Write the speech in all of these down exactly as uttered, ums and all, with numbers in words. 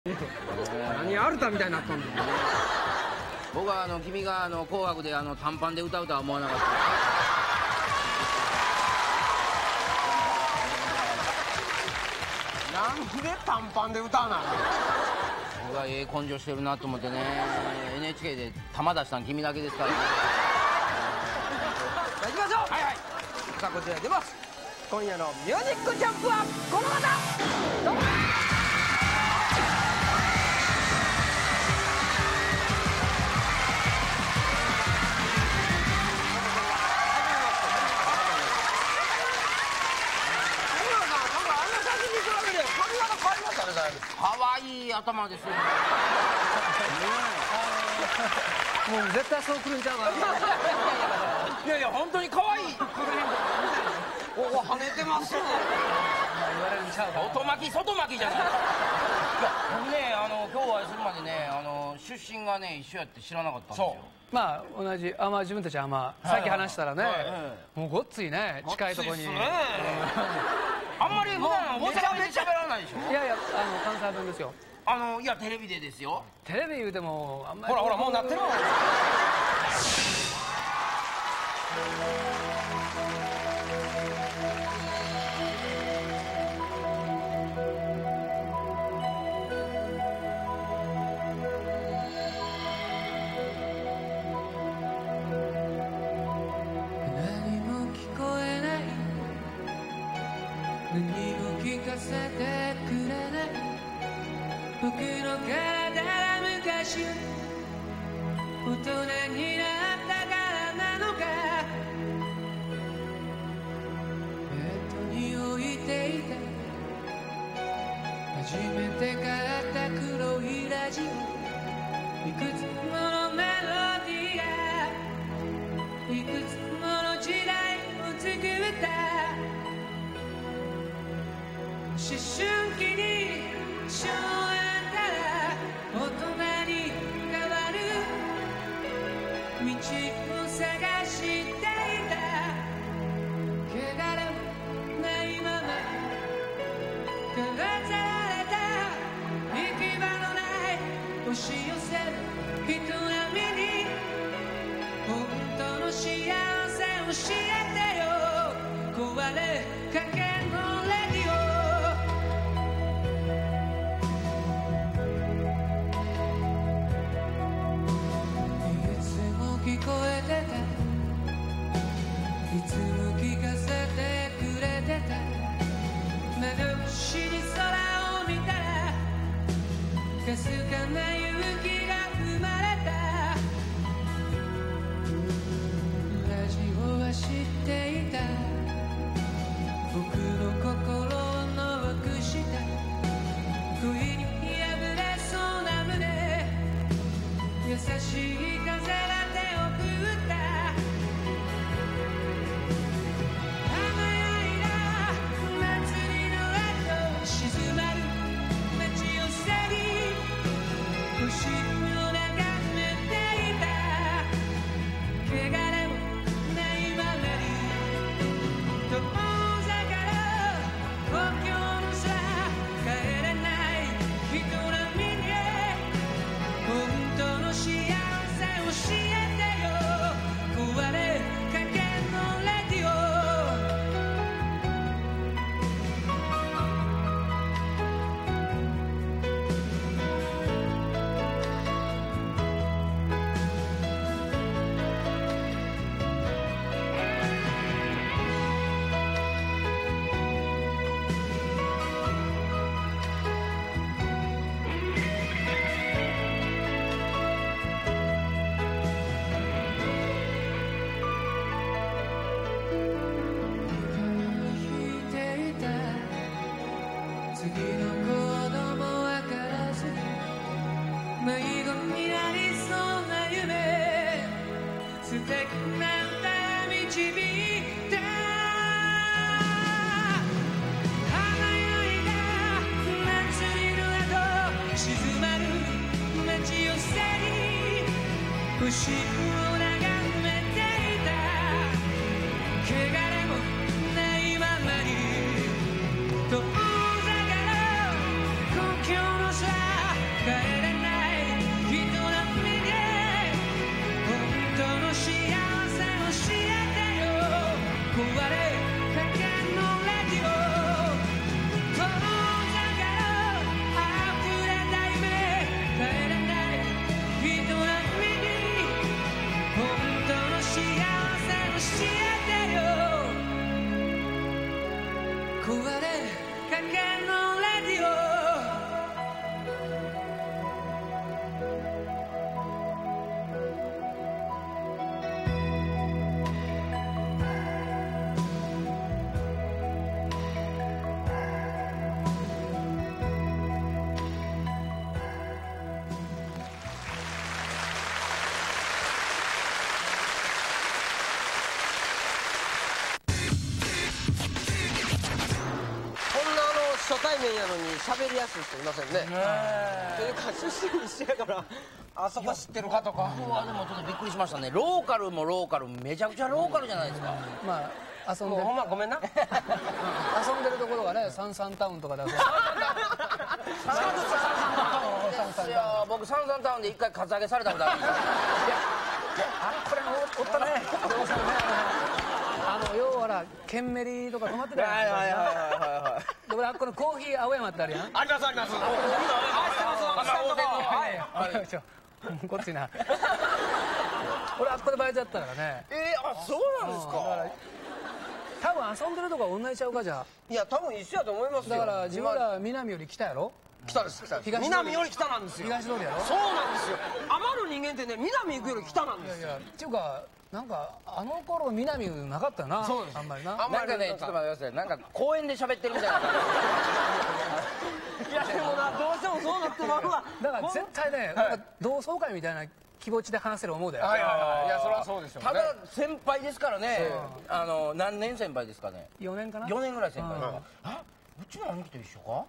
何アルタみたいになっとんの。 僕はあの君があの紅白であの短パンで歌うとは思わなかった。 なんで短パンで歌うなの。 僕はええ根性してるなと思ってね。 エヌエイチケー で玉出したん君だけですからね。 行きましょう。はいはい。さあこちら出ます。今夜のミュージックジャンプはこの方。どうも。 かわいい頭ですよね。 もう絶対そうくるんちゃうかな。 いやいや本当にかわいい。おお跳ねてますよ。 言われるんちゃうか。 外巻き外巻きじゃない。いや僕ねあの今日お会いするまでねあの出身がね一緒やって知らなかったんですよ。 まあ同じあまあ自分たちはまあさっき話したらね、もうごっついね近いところに。 あんまり普段大阪弁喋らないでしょ。 いやいやあの関西弁ですよ。 あのいやテレビでですよ。 テレビ言うてもあんまりほらほらもうなってるもん。 何も聞こえない、何も聞かせてくれない、僕の体は昔大人になったからなのか。ベッドに置いていた初めて買った黒いラジオ、いくつものメロディーがいくつもの時代を作った。思春期に終えたら大人に変わる道を探していた。汚れもないままからざられた行き場のない押し寄せる人波に本当の幸せ教えてよ。壊れかけのレディオ。聞こえてた、いつも聞かせてくれてた。窓越しに空を見たらかすかな勇気が生まれた。ラジオは知っていた、僕の心をノックした。不意に破れそうな胸、優しい風が星を眺めていた。汚れもないままに遠ざかる故郷の空やのに喋りやすい人いませんね。というか出身一緒やからあそこ知ってるかとか。 僕はでもちょっとびっくりしましたね。ローカルもローカル、めちゃくちゃローカルじゃないですか。 まあ遊んでるもうほんまごめんな。 遊んでるところがねサンサンタウンとかだと僕サンサンタウンで一回カツアゲされたことあるんですよ。 あこれもおったねどうせねあの要はほらケンメリとか泊まってたやん。 はいはいはいはいはい。 で俺あっこのコーヒー青山ってあるやん。 ありますあります。あ、 はいちょこっちな俺あっこでバイトやったからね。 えー、あ、そうなんですか。 多分遊んでるとこは同じちゃうかじゃいや多分一緒やと思いますよ。 だから自分ら南より北やろ。 北です北です。 東南より北なんですよ。 東通りやろ。 そうなんですよ。余る人間ってね南行くより北なんですよ。 いやっていうかなんかあの頃南なかったよな。 そうですあんまりな。 あんまりなんかね、ちょっと待ってください。なんか公園で喋ってるみたいな。 いやでもなどうしてもそうなってまうわ。 だから絶対ね、なんか同窓会みたいな気持ちで話せる思うだよ。 はいはいはい。いやそれはそうでしょうね。 ただ先輩ですからね。あの何年先輩ですかね。 よねんかな。 よねんぐらい先輩ですか。あ、うちの兄貴と一緒か。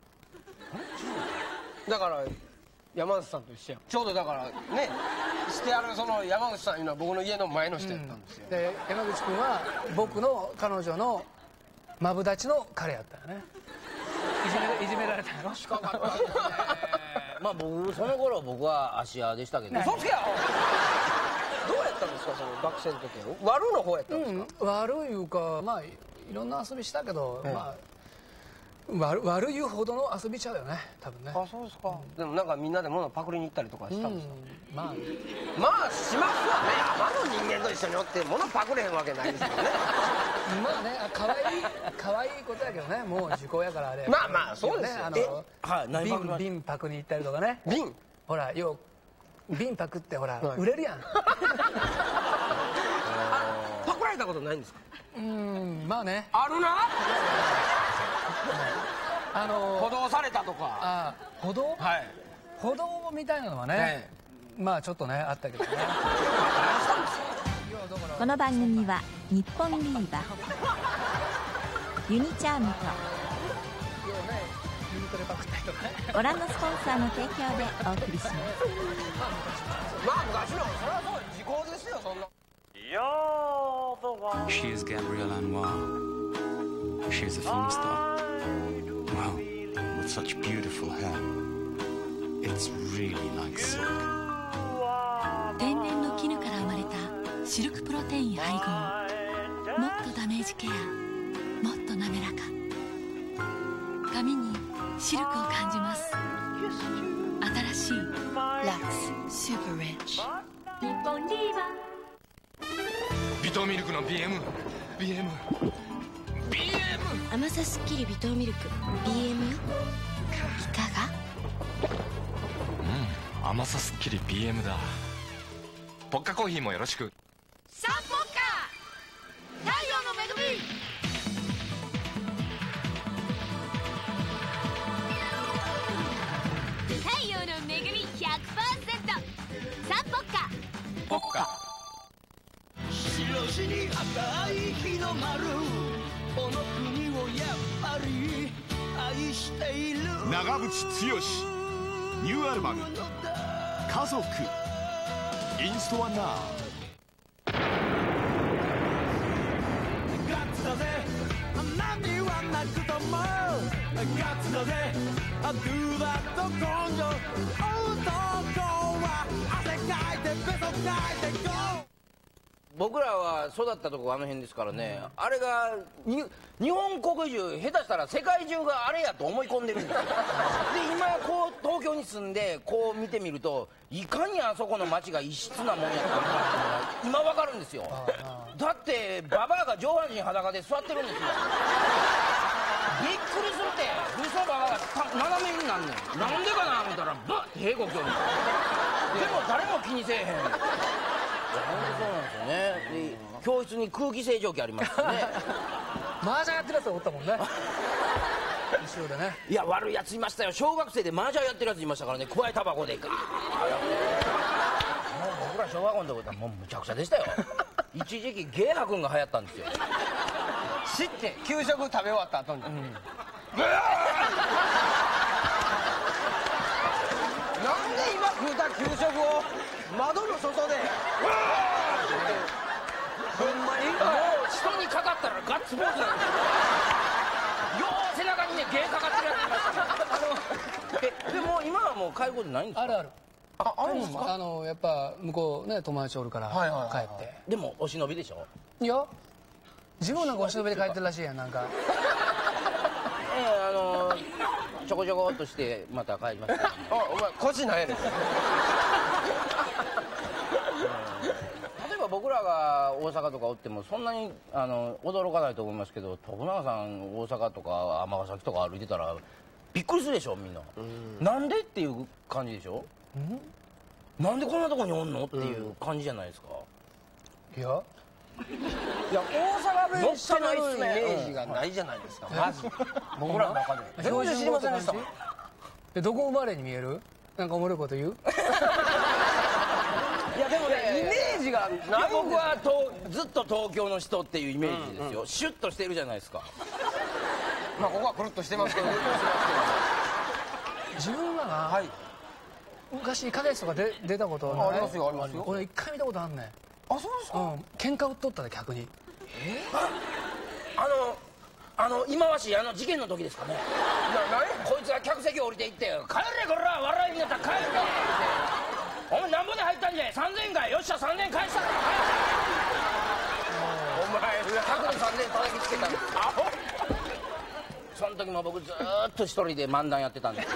だから山内さんと一緒や。ちょうどだからねしてあるその山内さんいうのは僕の家の前の人やったんですよ。 で山口君は僕の彼女のマブダチの彼やったよね。いじめいじめられたよ。 まあ僕その頃僕は芦屋でしたけど。 嘘つけよ。どうやったんですかその学生の時は。悪の方やったんですか。 うん、悪いいうかまあいろんな遊びしたけど、まあ悪悪いほどの遊びちゃうよね多分ね。 あ、そうですか。でもなんかみんなで物パクりに行ったりとかしたんですか。 まあまあしますわね。天の人間と一緒におって物パクれへんわけないですよね。 まあねあ可愛い可愛いことやけどねもう時効やからあれ。 まあまあそうですよ。 ねあえのはい、何パクりました？ 瓶瓶パクに行ったりとかね。 瓶。 ほらよう瓶パクってほらはい売れるやん。 パクられたことないんですか。 うんまあねあるな。 あの補導されたとか。 あ歩道はい。 歩道みたいなのはねまあちょっとねあったけどね。 この番組は日本リーバユニチャームとご覧のスポンサーの提供でお送りします。 まあ昔のそれはそう時効ですよそんな。 She is Gabrielle Anwar. She is a film star. Wow, with such beautiful hair. It's really like silk. 天然の絹から生まれたシルクプロテイン配合。もっとダメージケア、もっと滑らか。髪にシルクを感じます。新しいラックススーパーリッチ。日本リーバ微糖ミルクの ビーエムビーエムビーエム甘さすっきり微糖ミルク ビーエム よ。いかが？ うん、甘さすっきり ビーエム だ。ポッカコーヒーもよろしく。 サンポッカ太陽の恵み。 太陽の恵み ひゃくパーセント サンポッカ。 ポッカ。 白地に赤い日の丸、この国をやっぱり愛している。 長渕剛ニューアルバム「家族」インストはな。 ガッツだぜ何はなくとも、ガッツだぜドゥだと根性、男は汗かいてベソかいてゴー。 僕らは育ったとこあの辺ですからね、うん、あれがに日本国中下手したら世界中があれやと思い込んでるんですよ。で今こう東京に住んでこう見てみるといかにあそこの街が異質なもんやったのか今わかるんですよ。だってババアが上半身裸で座ってるんですよ。びっくりするって風呂ババアが斜めになんねん。なんでかな思ったらバッて平行距離でも誰も気にせえへん。本当そうなんですよね。で教室に空気清浄機ありますよね。 麻雀やってるやつおったもんね。後ろでね。 いや悪いやついましたよ。小学生で麻雀やってるやついましたからね。くわえタバコでガーッ。もう僕ら小学校の時はもうむちゃくちゃでしたよ。一時期ゲーハ君が流行ったんですよ。 知って給食食べ終わった後に、うん、 なんで今食うた給食を窓の外でほんまにもう人にかかったらガッツポーズなんですよ。よう背中にね芸かかってるやついましたね。あのえでも今はもう介護でないんですか？ あるある。 ああるんですか？ あのやっぱ向こうね友達おるから帰って。 でもお忍びでしょ？ いや自分なんかお忍びで帰ってるらしいやんなんか。 ええあのちょこちょこっとしてまた帰りました。 あお前腰なんやねん。 例えば僕らが大阪とかおってもそんなにあの驚かないと思いますけど、徳永さん大阪とか尼崎とか歩いてたらびっくりするでしょみんな。なんでっていう感じでしょ。なんでこんなとこにおんのっていう感じじゃないですか。 いやいや大阪弁喋るイメージがないじゃないですか。まず僕らの中で全然知りませんでした。 でどこ生まれに見える？なんかおもろいこと言う？ いやでもねイメージがない。 僕はとずっと東京の人っていうイメージですよ。シュッとしてるじゃないですか。 まあここはくるっとしてますけど。 自分らが昔かげつとかで出たことない？ ありますよありますよ。 俺一回見たことあんねん。 あそうですか？ うん喧嘩売っとったで客に。 えあのあの今橋あの事件の時ですかね。こいつが客席降りていって「帰れこら笑いになったら帰れ!」って「お前なんぼで入ったんじゃいさんぜんえんかいよっしゃさんぜんえん返したから帰れ!」お前客にさんぜんえん叩きつけたんです。アホ。その時も僕ずーっと一人で漫談やってたんです。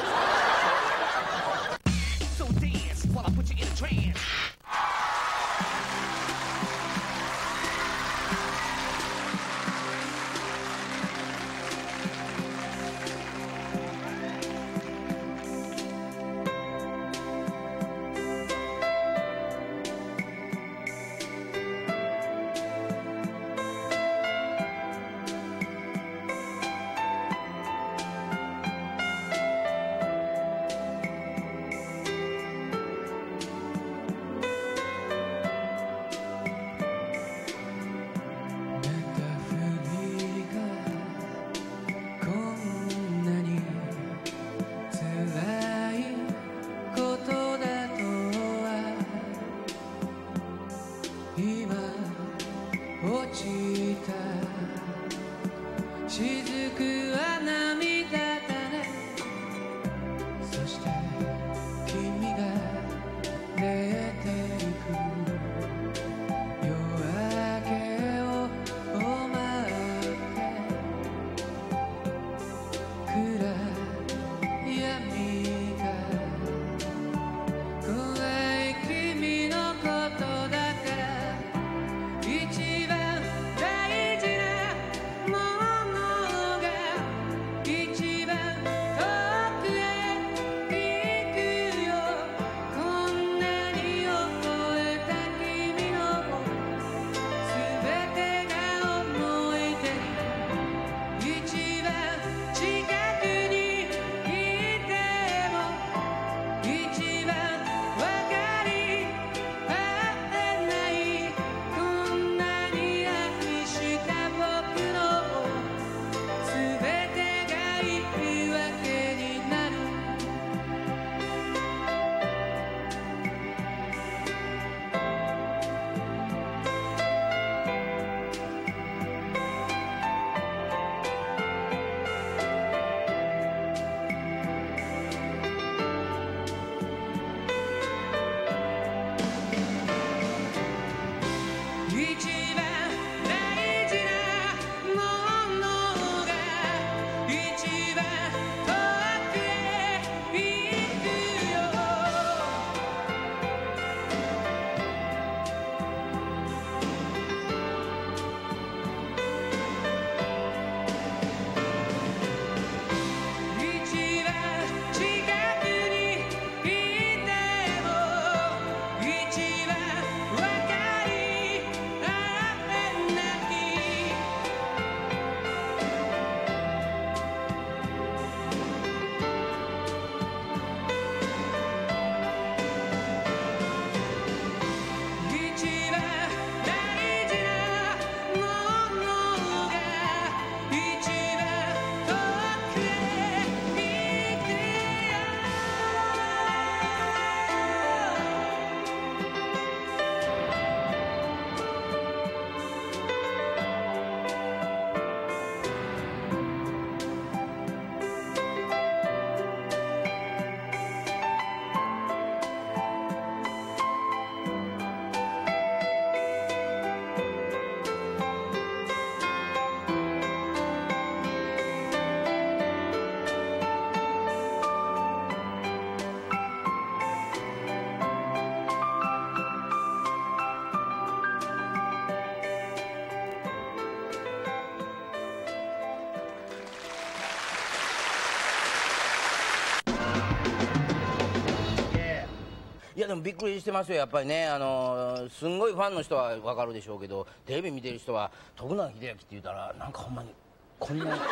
いやでもびっくりしてますよやっぱりね。あのすんごいファンの人は分かるでしょうけど、テレビ見てる人は徳永英明って言ったらなんかほんまにこんなにお前それ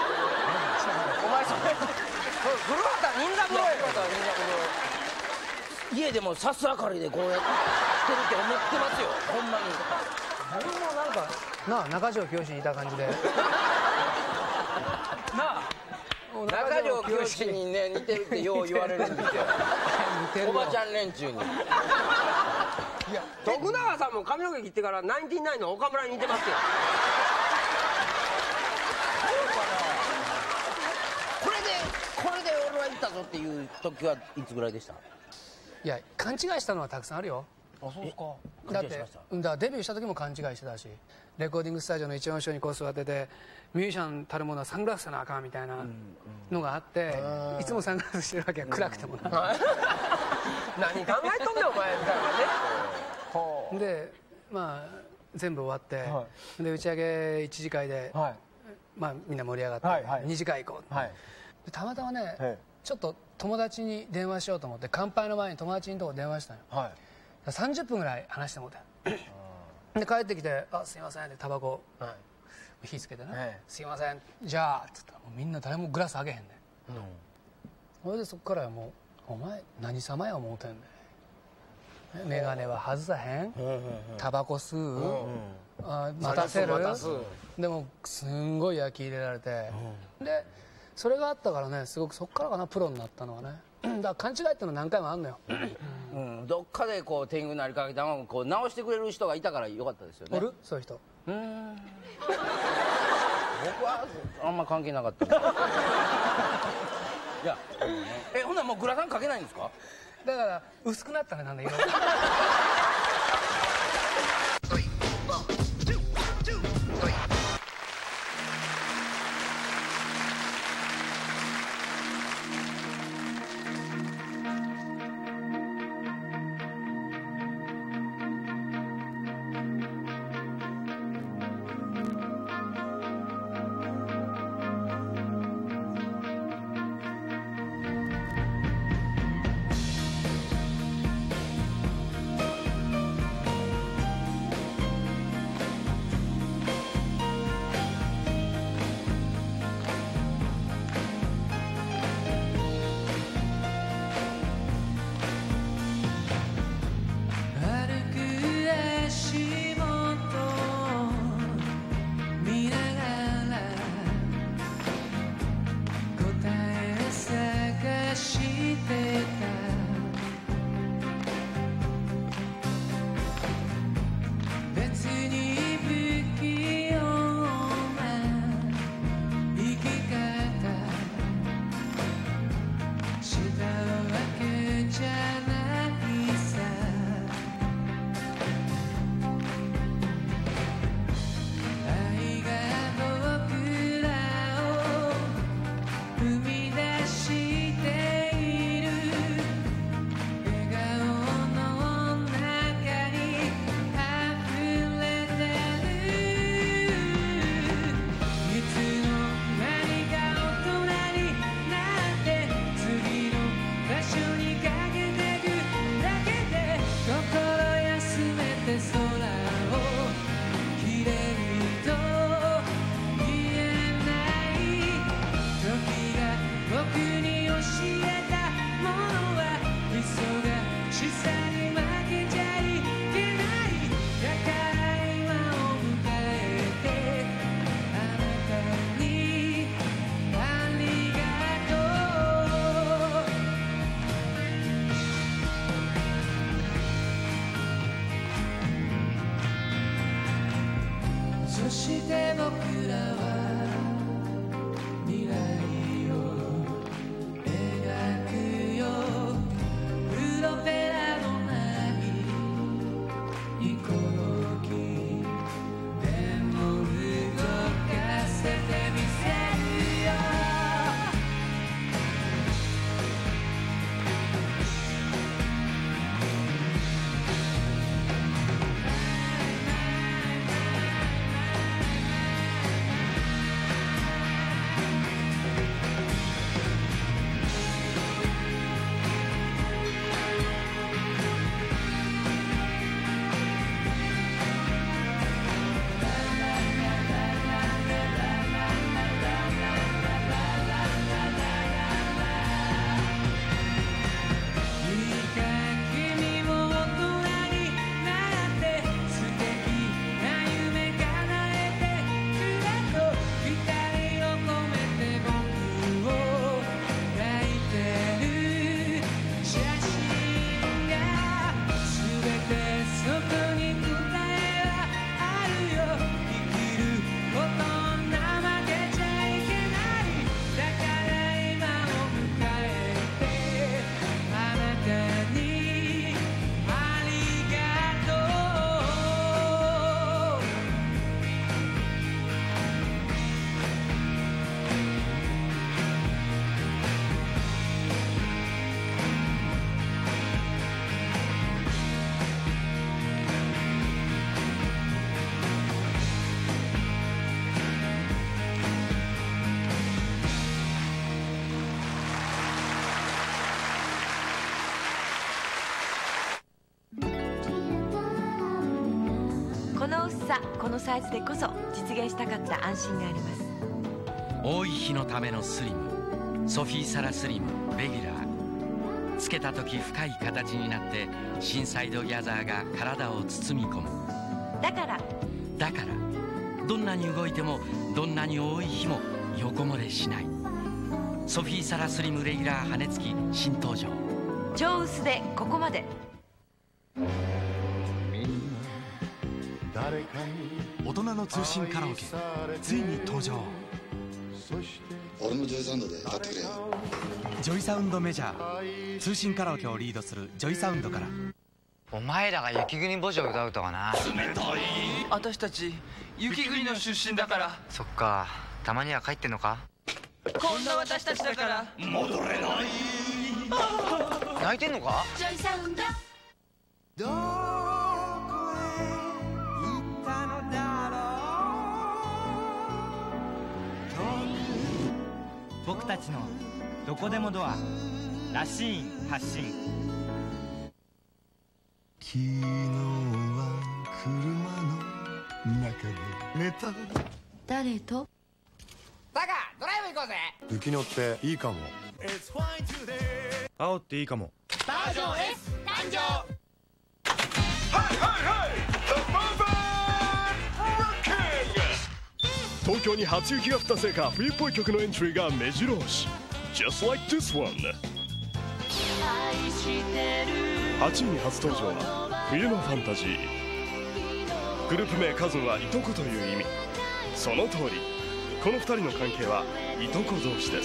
古畑任三郎やろ。家でもさす明かりでこうやってるって思ってますよほんまに。 ほんまなんかなあ中条きよしにいた感じでなあ中条きよしにね似てるってよう言われるんですよおばちゃん連中に。いや徳永さんも髪の毛切ってからナインティナインの岡村に似てますよ。 これでこれで俺は行ったぞっていう時はいつぐらいでした？ いや勘違いしたのはたくさんあるよ。 あそうですか。 だってだからデビューした時も勘違いしてたし、レコーディングスタジオの一番後ろにこう座ってて、ミュージシャンたるものはサングラスせなあかんみたいなのがあって、いつもサングラスしてるわけや、暗くてもな。 何考えとんねんお前みたいなね。 でまあ全部終わって、はい、で打ち上げ一次会で、はい、まあみんな盛り上がって、はいはい、二次会行こう、はい、でたまたまね、はい、ちょっと友達に電話しようと思って乾杯の前に友達のとこ電話したのよ、はい、さんじゅっぷんぐらい話してもってで帰ってきて「あすいません」ってタバコ、はい、火つけてね、はい、すいませんじゃあ」っつったらもうみんな誰もグラスあげへんねん、うん、それでそっからもう「お前何様や思うてんねん」眼鏡は外さへん、タバコ吸う、あ待たせる、でもすんごい焼き入れられて、でそれがあったからね、すごくそっからかなプロになったのはね。だから勘違いってのは何回もあんのよ、 うん、どっかでこう天狗なりかけたままこう直してくれる人がいたからよかったですよね。 おるそういう人。 うーん僕はあんま関係なかったいやえほんならもうグラサンかけないんですか？ だから薄くなったね、なんだ色そして僕らは未来を描くよ。プロペラのない飛行機でも動かせてみせるよ。 にありがとう。 この薄さ、このサイズでこそ実現したかった安心があります。 多い日のためのスリム、ソフィーサラスリムレギュラー。つけた時深い形になってシンサイドギャザーが体を包み込む。 だからだからどんなに動いてもどんなに多い日も横漏れしない。ソフィーサラスリムレギュラー羽根付き新登場。 超薄でここまで。 大人の通信カラオケついに登場。 俺もジョイサウンドで歌ってくれよ。 ジョイサウンドメジャー、通信カラオケをリードするジョイサウンドから。 お前らが雪国墓地を歌うとはな。 冷たい。 私たち雪国の出身だから。そっか、たまには帰ってんのか。 こんな私たちだから戻れない。 泣いてんのか。 ジョイサウンド。どこへ行ったのだろう。 僕たちのどこでもドアラシーン発信。 昨日は車の中で寝た。 誰と。 バカドライブ行こうぜ。 雪のっていいかも。青っていいかも。 バージョン S 誕生。 東京に初雪が降ったせいか冬っぽい曲のエントリーが目白押し。 Just like this one。 はちいに初登場は冬のファンタジー。グループ名カズンはいとこという意味。その通りこのふたりの関係はいとこ同士です。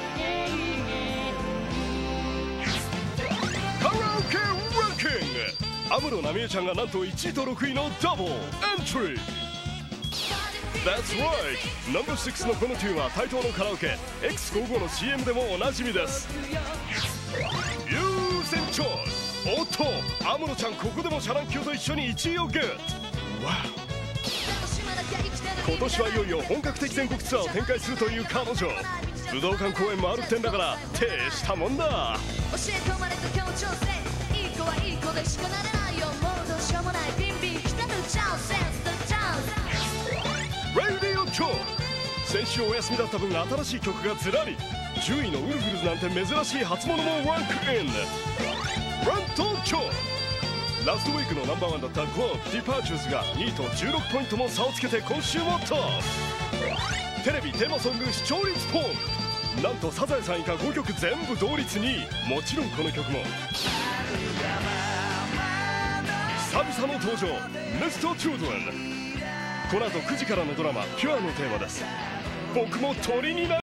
カラオケランキング、安室奈美恵ちゃんがなんといちいとろくいのダブルエントリー。 That's right、 ナンバーシックスのこのテューンは対等のカラオケ エックスごじゅうご の シーエム でもおなじみです。Use and choice。 おっと安室ちゃんここでもシャランキューと一緒にいちいをゲット。今年はいよいよ本格的全国ツアーを展開するという彼女。武道館公演もあるってんだから手したもんだ。教え込まれた協調性、いい子はいい子でしかなれないよ。もうどうしようもないビンビン来たるチャンス、センスのチャンス。レディオチョー。先週お休みだった分新しい曲がずらり。じゅういのウルフルズなんて珍しい初物もランクイン。ラントチョー。ラストウィークのナンバーワンだったグローブディパーチューズがにいとじゅうろくポイントも差をつけて今週もトップ。テレビテーマソング視聴率ポン。なんとサザエさん以下ごきょく全部同率にい。もちろんこの曲も久々の登場、ミスターチュードレン。この後くじからのドラマ「ピュア」のテーマです。僕も鳥になる。